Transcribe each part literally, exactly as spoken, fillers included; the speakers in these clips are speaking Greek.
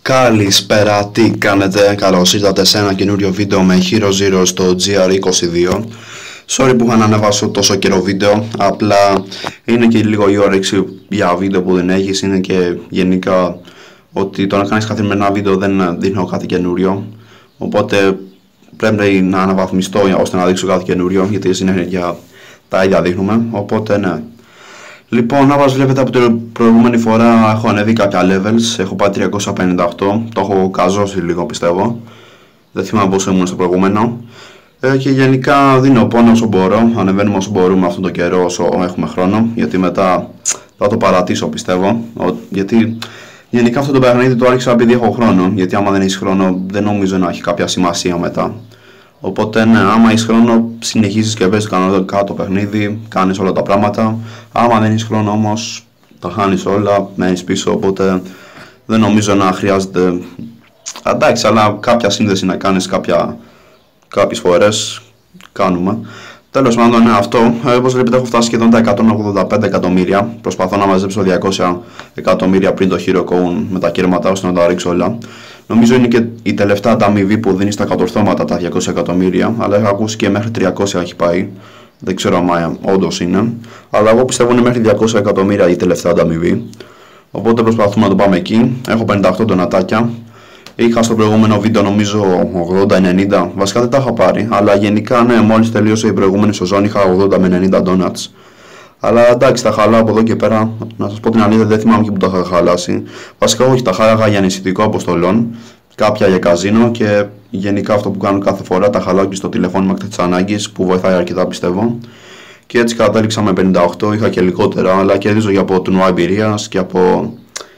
Καλησπέρα, τι κάνετε, καλώς ήρθατε σε ένα καινούριο βίντεο με Hero Zero στο τζι αρ είκοσι δύο. Sorry που είχα να ανεβάσω τόσο καιρό βίντεο, απλά είναι και λίγο η όρεξη για βίντεο που δεν έχεις, είναι και γενικά ότι το να κάνεις καθημερινά βίντεο δεν δείχνω κάτι καινούριο, οπότε πρέπει να αναβαθμιστώ ώστε να δείξω κάτι καινούριο, γιατί συνέχεια τα ίδια δείχνουμε, οπότε ναι. Λοιπόν, όπως βλέπετε από την προηγούμενη φορά έχω ανέβει κάποια levels, έχω πάει τριακόσια πενήντα οκτώ, το έχω καζώσει λίγο πιστεύω, δεν θυμάμαι πόσο ήμουν στο προηγούμενο. Ε, και γενικά δίνω πόνο όσο μπορώ, ανεβαίνουμε όσο μπορούμε αυτόν τον καιρό όσο έχουμε χρόνο, γιατί μετά θα το παρατήσω πιστεύω, γιατί γενικά αυτό το παιχνίδι το άρχισα επειδή έχω χρόνο, γιατί άμα δεν έχεις χρόνο δεν νομίζω να έχει κάποια σημασία μετά. Οπότε ναι, άμα έχεις χρόνο συνεχίζεις και παίζεις κανονικά το παιχνίδι, κάνεις όλα τα πράγματα. Άμα δεν έχεις χρόνο όμως τα χάνεις όλα, μένεις πίσω, οπότε δεν νομίζω να χρειάζεται. Εντάξει, αλλά κάποια σύνδεση να κάνεις κάποια, κάποιες φορές κάνουμε. Τέλος πάντων, ναι, αυτό. Ε, όπως βλέπετε έχω φτάσει σχεδόν τα εκατόν ογδόντα πέντε εκατομμύρια. Προσπαθώ να μαζέψω διακόσια εκατομμύρια πριν το Hero Coin με τα κέρματα ώστε να τα ρίξω όλα. Νομίζω είναι και η τελευταία ανταμοιβή που δίνει στα κατορθώματα τα διακόσια εκατομμύρια, αλλά έχω ακούσει και μέχρι τριακόσια έχει πάει. Δεν ξέρω αν όντως είναι. Αλλά εγώ πιστεύω είναι μέχρι διακόσια εκατομμύρια η τελευταία ανταμοιβή. Οπότε προσπαθούμε να το πάμε εκεί. Έχω πενήντα οκτώ ντονατάκια. Είχα στο προηγούμενο βίντεο νομίζω ογδόντα ενενήντα. Βασικά δεν τα είχα πάρει. Αλλά γενικά ναι, μόλις τελείωσε η προηγούμενη σεζόν είχα ογδόντα με ενενήντα donuts. Αλλά εντάξει, τα χαλάω από εδώ και πέρα. Να σας πω την αλήθεια, δεν θυμάμαι και που τα είχα χαλάσει. Βασικά, όχι, τα χάλαγα για νησιτικό αποστολών, κάποια για καζίνο και γενικά αυτό που κάνω κάθε φορά τα χαλάω και στο τηλεφώνημα εκτός της ανάγκης που βοηθάει αρκετά πιστεύω. Και έτσι κατέληξα με πενήντα οκτώ, είχα και λιγότερα, αλλά κερδίζω και από τουρνουά εμπειρίας και από.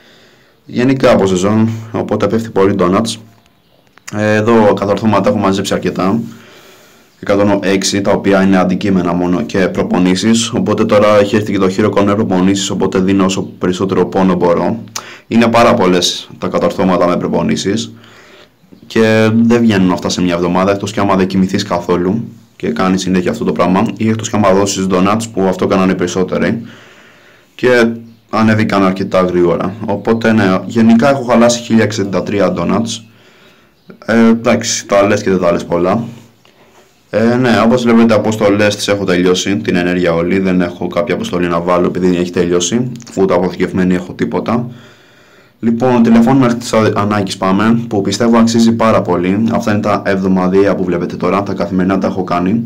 Γενικά από σεζόν, οπότε πέφτει πολύ donuts. Εδώ κατορθώματα έχω μαζέψει αρκετά. εκατόν έξι, τα οποία είναι αντικείμενα μόνο και προπονήσεις, οπότε τώρα έχει έρθει και το Hero Coin με προπονήσεις, οπότε δίνω όσο περισσότερο πόνο μπορώ. Είναι πάρα πολλές τα κατορθώματα με προπονήσεις και δεν βγαίνουν αυτά σε μια εβδομάδα, εκτός και άμα δεν κοιμηθείς καθόλου και κάνεις συνέχεια αυτό το πράγμα, ή εκτός και άμα δώσεις donuts, που αυτό κάνανε οι περισσότεροι και ανέβηκαν αρκετά γρήγορα. Οπότε ναι, γενικά έχω χαλάσει χίλια εξήντα τρία donuts. Ε, εντάξει, τα λες και δεν τα λες πολλά. Ε, ναι, όπως βλέπετε αποστολές τις έχω τελειώσει, την ενέργεια όλη, δεν έχω κάποια αποστολή να βάλω επειδή έχει τελειώσει, ούτε αποθηκευμένη έχω τίποτα. Λοιπόν, τηλεφώνημα της ανάγκης πάμε, που πιστεύω αξίζει πάρα πολύ. Αυτά είναι τα εβδομαδιαία που βλέπετε τώρα, τα καθημερινά τα έχω κάνει.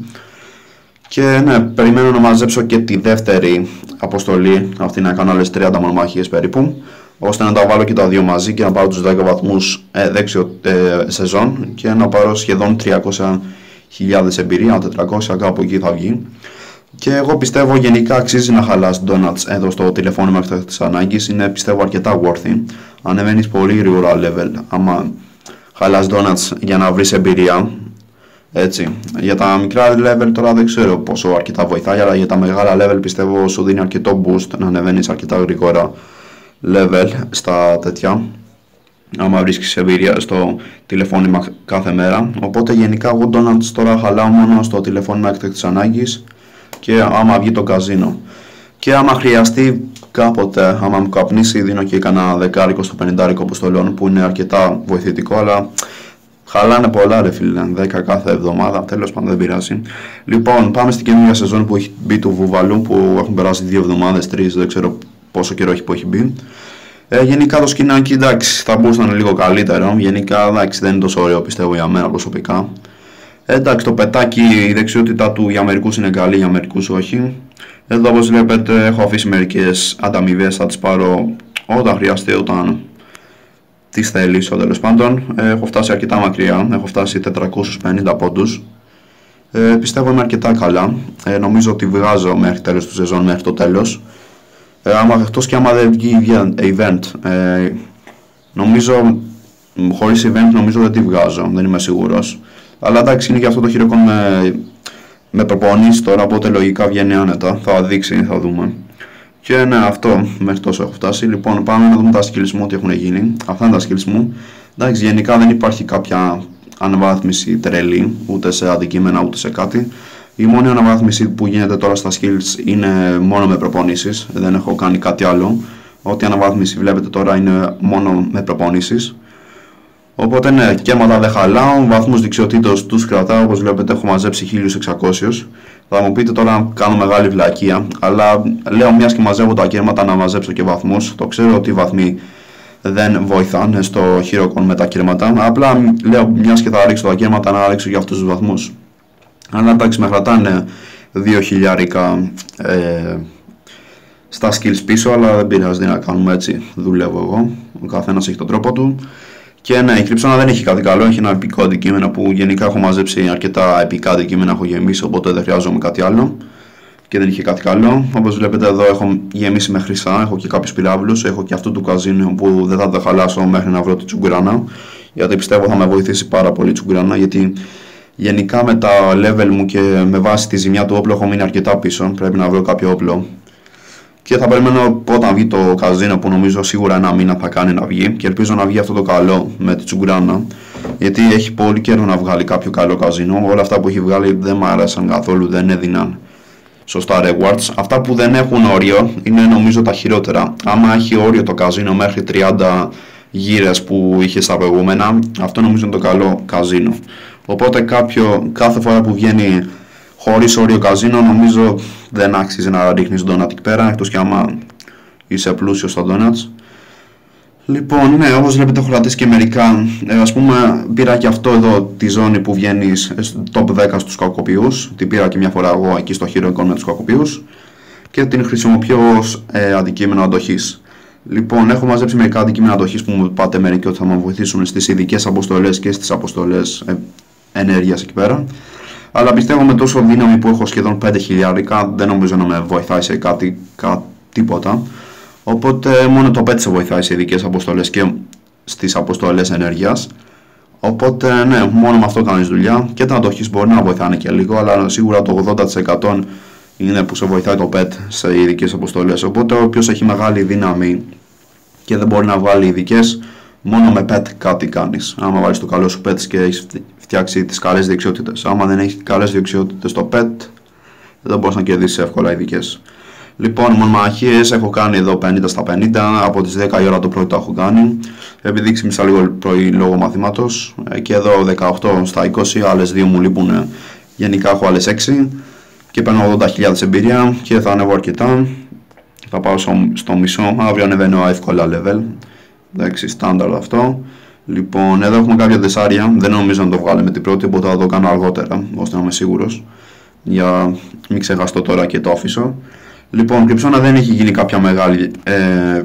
Και ναι, περιμένω να μαζέψω και τη δεύτερη αποστολή, αυτή να κάνω άλλες τριάντα μονομαχίες περίπου, ώστε να τα βάλω και τα δύο μαζί και να πάρω τους δέκα βαθμούς ε, δέξιο ε, σεζόν και να πάρω σχεδόν τριακόσιες χιλιάδες εμπειρία, τετρακόσια κάπου εκεί θα βγει. Και εγώ πιστεύω γενικά αξίζει να χαλάς donuts εδώ στο τηλεφώνημα εκτός της ανάγκης, είναι πιστεύω αρκετά worthy. Ανεβαίνεις πολύ γρήγορα level άμα χαλάς donuts για να βρεις εμπειρία. Έτσι. Για τα μικρά level τώρα δεν ξέρω πόσο αρκετά βοηθάει, αλλά για τα μεγάλα level πιστεύω σου δίνει αρκετό boost να ανεβαίνεις αρκετά γρήγορα level στα τέτοια, άμα βρίσκεις εμπειρία στο τηλεφώνημα κάθε μέρα. Οπότε γενικά εγώ donuts τώρα χαλάω μόνο στο τηλεφώνημα έκτακτης ανάγκης και άμα βγει το καζίνο. Και άμα χρειαστεί κάποτε, άμα μου καπνίσει, δίνω και κανένα δεκάρικο στο πενηντάρικο αποστολών που είναι αρκετά βοηθητικό, αλλά χαλάνε πολλά ρε φίλε, δέκα κάθε εβδομάδα, τέλος πάντων δεν πειράζει. Λοιπόν, πάμε στην καινούργια σεζόν που έχει μπει του Βουβαλού, που έχουν περάσει δύο εβδομάδες, τρεις, δεν ξέρω πόσο καιρό έχει που έχει μπει. Ε, γενικά το σκηνάκι εντάξει, θα μπορούσε να είναι λίγο καλύτερο. Γενικά εντάξει, δεν είναι τόσο ωραίο πιστεύω για μένα προσωπικά. Ε, εντάξει, το πετάκι, η δεξιότητά του για μερικούς είναι καλή, για μερικούς όχι. Εδώ όπως βλέπετε έχω αφήσει μερικές ανταμοιβές, θα τις πάρω όταν χρειαστεί, όταν τις θελήσω τέλος πάντων. Ε, έχω φτάσει αρκετά μακριά, έχω φτάσει τετρακόσιους πενήντα πόντους. Ε, πιστεύω είμαι αρκετά καλά. Ε, νομίζω ότι βγάζω μέχρι τέλος του σεζόν, μέχρι το τέλος. Ε, άμα, εκτός και άμα δεν βγει event, ε, νομίζω, χωρίς event νομίζω δεν τη βγάζω, δεν είμαι σίγουρος. Αλλά εντάξει, είναι και αυτό το Hero Coin με, με προπονήσεις τώρα, οπότε λογικά βγαίνει άνετα, θα δείξει, θα δούμε. Και ναι, αυτό μέχρι τόσο έχω φτάσει. Λοιπόν, πάμε να δούμε τα skills μου, τι έχουν γίνει. Αυτά είναι τα skills μου. Εντάξει, γενικά δεν υπάρχει κάποια αναβάθμιση τρελή, ούτε σε αντικείμενα ούτε σε κάτι. Η μόνη αναβάθμιση που γίνεται τώρα στα skills είναι μόνο με προπονήσεις, δεν έχω κάνει κάτι άλλο. Ό,τι αναβάθμιση βλέπετε τώρα είναι μόνο με προπονήσεις. Οπότε ναι, κέρματα δεν χαλάω, βαθμούς δεξιοτήτως τους κρατάω, όπως βλέπετε έχω μαζέψει χίλια εξακόσιους. Θα μου πείτε τώρα κάνω μεγάλη βλακεία, αλλά λέω μιας και μαζεύω τα κέρματα να μαζέψω και βαθμούς. Το ξέρω ότι οι βαθμοί δεν βοηθάνε στο HeroCon με τα κέρματα, απλά λέω μιας και θα ρίξω τα κέρματα να ρίξω για αυτούς τους βαθμούς. Αλλά εντάξει, με κρατάνε δύο χιλιάρικα ε, στα skills πίσω, αλλά δεν πειράζει να κάνουμε έτσι, δουλεύω εγώ, ο καθένας έχει τον τρόπο του. Και ναι, η Κρυψώνα δεν έχει κάτι καλό, έχει ένα επικό αντικείμενο που γενικά έχω μαζέψει αρκετά επικά αντικείμενα, έχω γεμίσει, οπότε δεν χρειάζομαι κάτι άλλο και δεν είχε κάτι καλό. Όπως βλέπετε εδώ έχω γεμίσει με χρυσά, έχω και κάποιους πυράβλους, έχω και αυτού του καζίνου που δεν θα το χαλάσω μέχρι να βρω τη τσουγκουράνα, γιατί πιστεύω θα με βοηθήσει πάρα πολύ η τσουγκουράνα, γιατί γενικά με τα level μου και με βάση τη ζημιά του όπλου έχω μείνει αρκετά πίσω, πρέπει να βρω κάποιο όπλο. Και θα περιμένω όταν βγει το καζίνο που νομίζω σίγουρα ένα μήνα θα κάνει να βγει και ελπίζω να βγει αυτό το καλό με τη τσουγκουράνα, γιατί έχει πολύ καιρό να βγάλει κάποιο καλό καζίνο. Όλα αυτά που έχει βγάλει δεν μου άρεσαν καθόλου, δεν έδιναν σωστά rewards. Αυτά που δεν έχουν όριο είναι νομίζω τα χειρότερα. Άμα έχει όριο το καζίνο μέχρι τριάντα γύρες που είχε στα προηγούμενα, αυτό νομίζω είναι το καλό καζίνο. Οπότε κάποιο, κάθε φορά που βγαίνει χωρίς όριο καζίνο νομίζω δεν άξιζε να ρίχνεις donut εκεί πέρα, εκτός και άμα είσαι πλούσιος στα donuts. Λοιπόν, ναι, όπως βλέπετε έχω κρατήσει και μερικά, ε, ας πούμε πήρα και αυτό εδώ τη ζώνη που βγαίνει στο top δέκα στους κακοποιούς, την πήρα και μια φορά εγώ εκεί στο HeroCon με τους κακοποιούς και την χρησιμοποιώ ως ε, αντικείμενο αντοχής. Λοιπόν, έχω μαζέψει μερικά αντικείμενα αντοχής που μου είπατε μερικοί ότι θα με βοηθήσουν στις ειδικές αποστολές και στις αποστολές ε, ενέργειας εκεί πέρα. Αλλά πιστεύω με τόσο δύναμη που έχω σχεδόν πέντε χιλιάρικα δεν νομίζω να με βοηθάει σε κάτι, κάτι τίποτα. Οπότε μόνο το πέντε σε βοηθάει σε ειδικές αποστολές και στις αποστολές ενέργειας. Οπότε ναι, μόνο με αυτό κάνεις δουλειά και τα αντοχής μπορεί να βοηθάνε και λίγο, αλλά σίγουρα το ογδόντα τοις εκατό είναι που σε βοηθάει το πετ σε ειδικές αποστολές. Οπότε όποιος έχει μεγάλη δύναμη και δεν μπορεί να βγάλει ειδικές, μόνο με πετ κάτι κάνεις. Άμα βάλεις το καλό σου πετ και έχεις φτιάξει τις καλές δεξιότητες. Άμα δεν έχεις καλές δεξιότητες στο πετ, δεν μπορείς να κερδίσεις εύκολα ειδικές. Λοιπόν, μονομαχίες έχω κάνει εδώ πενήντα στα πενήντα, από τις δέκα η ώρα το πρωί το έχω κάνει. Επειδή ξύπνησα λίγο πρωί λόγω μαθήματος. Και εδώ δεκαοκτώ στα είκοσι, άλλες δύο μου λείπουν. Γενικά έχω άλλες έξι. Και παίρνω ογδόντα χιλιάδες εμπειρία και θα ανέβω αρκετά. Θα πάω στο μισό, αύριο ανεβαίνω εύκολα level. Εντάξει, στάνταρ αυτό. Λοιπόν, εδώ έχουμε κάποια δεσάρια, δεν νομίζω να το βγάλω με την πρώτη, οπότε θα το κάνω αργότερα, ώστε να είμαι σίγουρος. Για μην ξεχαστώ τώρα και το αφήσω. Λοιπόν, Κρυψώνα δεν έχει γίνει κάποια μεγάλη ε,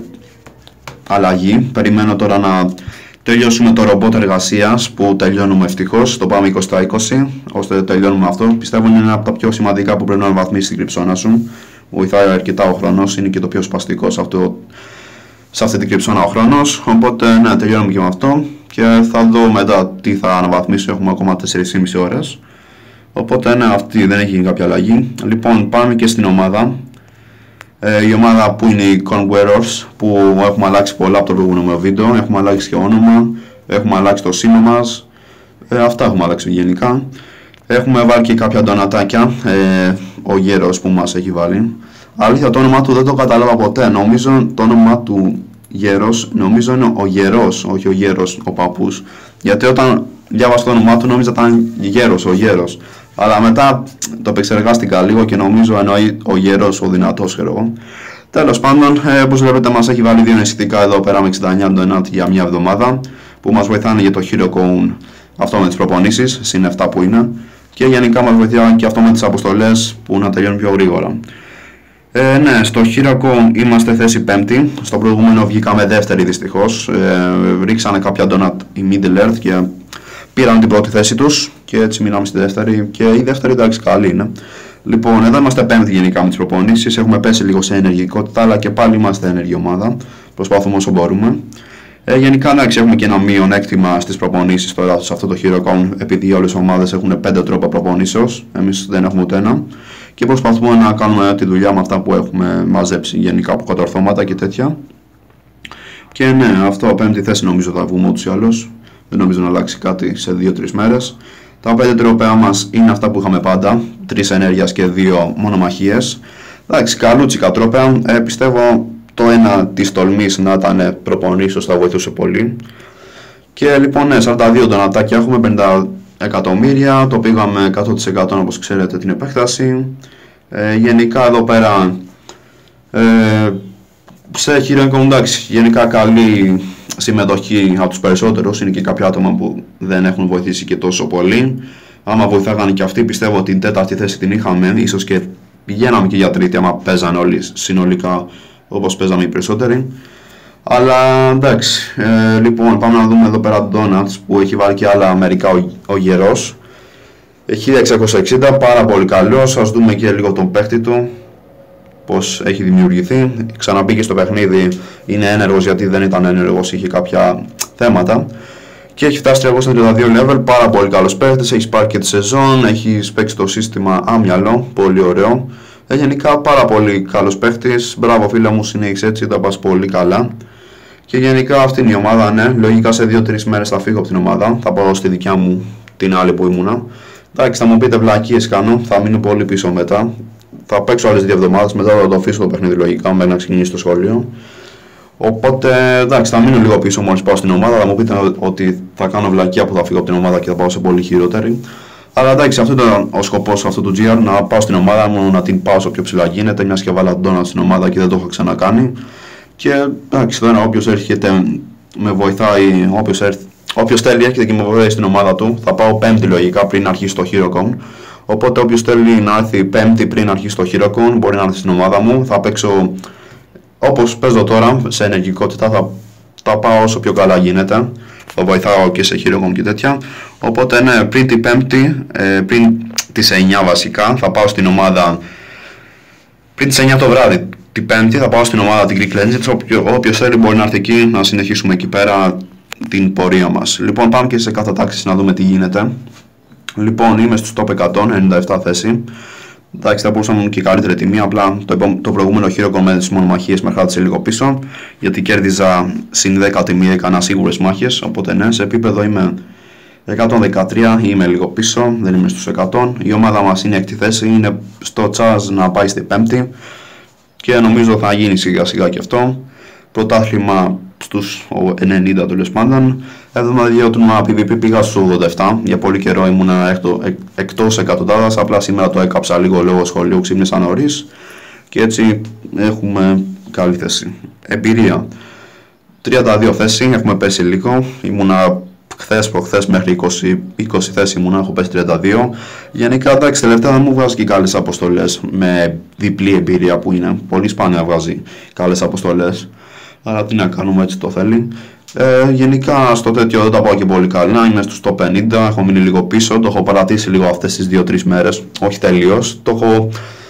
αλλαγή. Περιμένω τώρα να τελειώσουμε το ρομπότ εργασίας που τελειώνουμε ευτυχώς. Το πάμε είκοσι στα είκοσι, ώστε τελειώνουμε αυτό. Πιστεύω είναι ένα από τα πιο σημαντικά που πρέπει να βαθμίσεις την Κρυψώνα σου. Βοηθάει αρκετά ο χρόνος, είναι και το πιο σπαστικό σε, αυτό, σε αυτή την Κρυψώνα ο χρόνος. Οπότε ναι, τελειώνουμε και με αυτό. Και θα δω μετά τι θα αναβαθμίσω. Έχουμε ακόμα τέσσερις και μισή ώρες. Οπότε ναι, αυτή δεν έχει γίνει κάποια αλλαγή. Λοιπόν, πάμε και στην ομάδα. Ε, η ομάδα που είναι οι Conquerors, που έχουμε αλλάξει πολλά από το προηγούμενο βίντεο. Έχουμε αλλάξει και όνομα, έχουμε αλλάξει το σήμα μας. Ε, αυτά έχουμε αλλάξει γενικά. Έχουμε βάλει και κάποια ντονατάκια. Ε, ο γέρος που μας έχει βάλει. Αλήθεια, το όνομα του δεν το κατάλαβα ποτέ. Νομίζω το όνομα του γέρος, νομίζω είναι ο γερός, όχι ο γέρος, ο παππούς. Γιατί όταν διάβασα το όνομά του νόμιζα ήταν γέρος, ο γέρος. Αλλά μετά το επεξεργάστηκα λίγο και νομίζω εννοεί ο γερός, ο δυνατός, ξέρω εγώ. Τέλος πάντων, ε, όπως βλέπετε μας έχει βάλει δύο αισθητικά εδώ πέρα με εξήντα εννιά donut για μια εβδομάδα, που μας βοηθάνε για το HeroCon αυτό με τις προπονήσεις, συν επτά που είναι. Και γενικά μας βοηθάει και αυτό με τις αποστολές που να τελειώνουν πιο γρήγορα. Ε, ναι, στο HeroCon είμαστε θέση πέμπτη, στο προηγούμενο βγήκαμε δεύτερη δυστυχώς. Ε, ρίξανε κάποια donut η Middle Earth και πήραν την πρώτη θέση τους και έτσι μείναμε στη δεύτερη και η δεύτερη εντάξει καλή είναι. Λοιπόν, εδώ είμαστε πέμπτη γενικά με τις προπονήσεις, έχουμε πέσει λίγο σε ενεργητικότητα αλλά και πάλι είμαστε ενεργή ομάδα, προσπαθούμε όσο μπορούμε. Ε, γενικά εντάξει έχουμε και ένα μειονέκτημα στις προπονήσεις τώρα σε αυτό το HeroCon, επειδή όλες οι ομάδες έχουν πέντε τρόπα προπονήσεως, εμείς δεν έχουμε ούτε ένα. Και προσπαθούμε να κάνουμε τη δουλειά με αυτά που έχουμε μαζέψει γενικά από κατορθώματα και τέτοια. Και ναι, αυτό πέμπτη θέση νομίζω θα βγούμε ούτως ή άλλως. Δεν νομίζω να αλλάξει κάτι σε δύο τρεις μέρες. Τα πέντε τρόπαια μας είναι αυτά που είχαμε πάντα. τρεις ενέργειας και δύο μονομαχίες. Εντάξει, καλούτσικα τρόπαια. Ε, πιστεύω το ένα της τολμής να ήταν προπονήσεως θα βοηθούσε πολύ. Και λοιπόν, ναι, σαράντα δύο ντονατάκια έχουμε, πενήντα εκατομμύρια, το πήγαμε εκατό τοις εκατό όπως ξέρετε την επέκταση. Ε, γενικά εδώ πέρα, ε, σε Hero Icon, εντάξει, γενικά καλή συμμετοχή από τους περισσότερους, είναι και κάποια άτομα που δεν έχουν βοηθήσει και τόσο πολύ. Άμα βοηθάγανε και αυτοί, πιστεύω ότι την τέταρτη θέση την είχαμε, ίσως και πηγαίναμε και για τρίτη άμα παίζανε όλοι συνολικά όπως παίζαμε οι περισσότεροι. Αλλά εντάξει, ε, λοιπόν πάμε να δούμε εδώ πέρα Donuts που έχει βάλει και άλλα μερικά ο, ο Γερός. χίλια εξακόσια εξήντα, πάρα πολύ καλός. Ας δούμε και λίγο τον παίκτη του, πως έχει δημιουργηθεί. Ξαναμπήκε στο παιχνίδι, είναι ένεργος γιατί δεν ήταν ένεργος, είχε κάποια θέματα. Και έχει φτάσει τριακόσια τριάντα δύο level, πάρα πολύ καλός παίκτης, έχει πάρει και τη σεζόν, έχει παίξει το σύστημα άμυαλο, πολύ ωραίο. Ε, γενικά πάρα πολύ καλός παίκτης, μπράβο φίλε μου, συνέχισε έτσι, τα πας πολύ καλά. Και γενικά αυτή είναι η ομάδα, ναι, λογικά σε δύο τρεις μέρες θα φύγω από την ομάδα, θα πάω στη δικιά μου την άλλη που ήμουνα. Εντάξει, θα μου πείτε βλακίες κάνω, θα μείνω πολύ πίσω μετά. Θα παίξω άλλες δύο εβδομάδες, μετά θα το αφήσω το παιχνίδι λογικά μέχρι να ξεκινήσει το σχολείο. Οπότε εντάξει, θα μείνω λίγο πίσω μόλις πάω στην ομάδα. Θα μου πείτε ότι θα κάνω βλακεία που θα φύγω από την ομάδα και θα πάω σε πολύ χειρότερη. Αλλά εντάξει, αυτό ήταν ο σκοπός αυτού του τζι αρ, να πάω στην ομάδα μου, να την πάω όσο πιο ψηλά γίνεται. Μιας και βάλα τον Donut στην ομάδα και δεν το έχω ξανακάνει. Και εντάξει, τώρα όποιος έρχεται με βοηθάει, όποιος, έρθει, όποιος θέλει έρχεται και με βοηθάει στην ομάδα του. Θα πάω πέμπτη λογικά πριν αρχίσει το HeroCon. Οπότε όποιος θέλει να έρθει πέμπτη πριν αρχίσει το HeroCon μπορεί να έρθει στην ομάδα μου. Θα παίξω όπως παίζω τώρα, σε ενεργικότητα, θα, θα πάω όσο πιο καλά γίνεται. Θα βοηθάω και σε HeroCon και τέτοια. Οπότε ναι, πριν την πέμπτη, ε, πριν τις εννιά βασικά, θα πάω στην ομάδα. Πριν τις εννιά το βράδυ, την πέμπτη, θα πάω στην ομάδα την Greek Legends. Όποιος θέλει μπορεί να έρθει εκεί, να συνεχίσουμε εκεί πέρα την πορεία μας. Λοιπόν, πάμε και σε κατατάξεις να δούμε τι γίνεται. Λοιπόν, είμαι στους top εκατό, ενενήντα επτά θέση. Εντάξει, θα μπορούσα να ήμουν και καλύτερη τιμή, απλά το, το προηγούμενο HeroCon με τις μονομαχίες με κράτησε λίγο πίσω, γιατί κέρδιζα συν δέκα τιμή, έκανα σίγουρες μάχες, οπότε ναι, σε επίπεδο είμαι εκατόν δεκατρία, είμαι λίγο πίσω, δεν είμαι στους εκατό. Η ομάδα μας είναι έκτη θέση, είναι στο τσάζ να πάει στην πέμπτη και νομίζω θα γίνει σιγά σιγά και αυτό. Πρωτάθλημα στους ενενήντα τέλος πάντων. εβδομήντα δύο τουρνουά πι βι πι πήγα στους ογδόντα επτά. Για πολύ καιρό ήμουν εκτό, εκ, εκτός εκατοντάδας. Απλά σήμερα το έκαψα λίγο λόγω σχολείου, ξύπνησα νωρίς. Και έτσι έχουμε καλή θέση. Εμπειρία. τριάντα δύο θέση, έχουμε πέσει λίγο. Ήμουνα χθες προχθές μέχρι είκοσι, είκοσι θέση ήμουνα, έχω πέσει τριάντα δύο. Γενικά εντάξει, τελευταία δεν μου βγάζει και καλές αποστολές με διπλή εμπειρία που είναι. Πολύ σπάνια βγάζει καλές αποστολές. Αλλά τι να κάνουμε, έτσι το θέλει. Ε, γενικά στο τέτοιο δεν τα πάω και πολύ καλά. Είμαι στους top πενήντα, έχω μείνει λίγο πίσω. Το έχω παρατήσει λίγο αυτές τις δύο τρεις μέρες. Όχι τελείως. Το έχω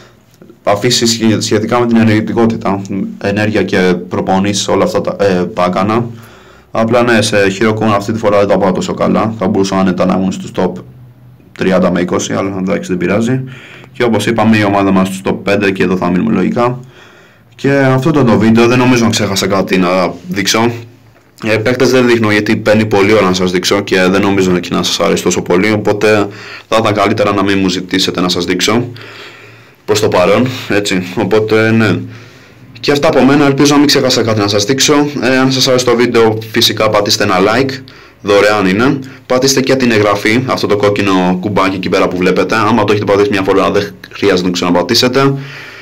αφήσει σχετικά με την ενεργητικότητα. Ενέργεια και προπονήσεις, όλα αυτά τα, ε, τα έκανα. Απλά ναι, σε HeroCon αυτή τη φορά δεν τα πάω τόσο καλά. Θα μπορούσα άνετα να ήμουν στους top τριάντα με είκοσι, αλλά εντάξει δεν πειράζει. Και όπως είπαμε, η ομάδα μας στους top πέντε και εδώ θα μείνουμε λογικά. Και αυτό ήταν το βίντεο, δεν νομίζω να ξέχασα κάτι να δείξω. Οι παίκτες δεν δείχνω γιατί παίρνει πολύ ώρα να σας δείξω και δεν νομίζω και να σας αρέσει τόσο πολύ, οπότε θα ήταν καλύτερα να μην μου ζητήσετε να σας δείξω προς το παρόν, έτσι, οπότε ναι. Και αυτά από μένα, ελπίζω να μην ξέχασα κάτι να σας δείξω. Ε, αν σας άρεσε το βίντεο φυσικά πατήστε ένα like, δωρεάν είναι. Πατήστε και την εγγραφή, αυτό το κόκκινο κουμπάκι εκεί πέρα που βλέπετε. Άμα το έχετε πατήσει μια φορά δεν χρειάζεται να το ξαναπατήσετε.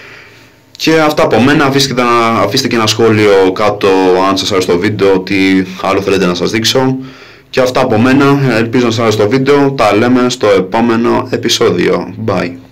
Και αυτά από μένα, αφήστε, αφήστε και ένα σχόλιο κάτω αν σας άρεσε το βίντεο, τι άλλο θέλετε να σας δείξω. Και αυτά από μένα, ελπίζω να σας άρεσε το βίντεο, τα λέμε στο επόμενο επεισόδιο. Bye.